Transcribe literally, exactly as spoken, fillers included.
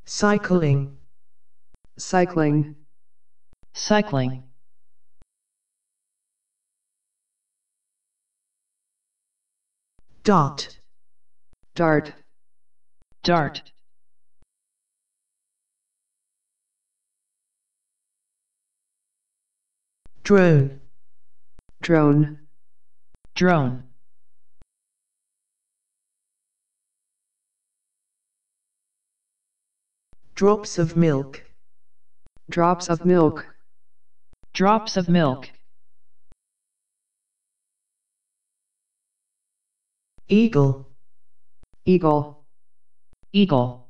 cycling, cycling, cycling, dart, dart, dart, drone, drone, drone, drops of milk, drops of milk, drops of milk, eagle, eagle, eagle,